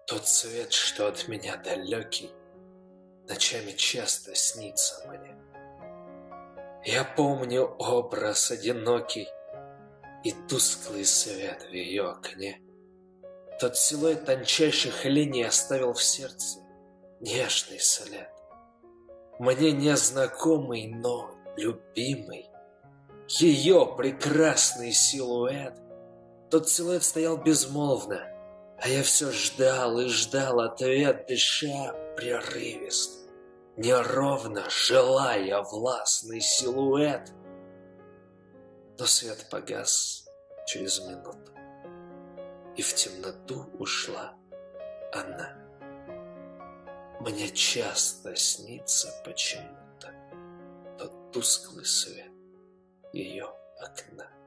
Тот свет, что от меня далекий, ночами часто снится мне. Я помню образ одинокий и тусклый свет в ее окне. Тот силуэт тончайших линий оставил в сердце нежный след. Мне незнакомый, но любимый. Ее прекрасный силуэт. Тот силуэт стоял безмолвно, а я все ждал и ждал ответ, дыша прерывисто, неровно, желая властный силуэт. Но свет погас через минуту, и в темноту ушла она. Мне часто снится почему-то тот тусклый свет ее окна.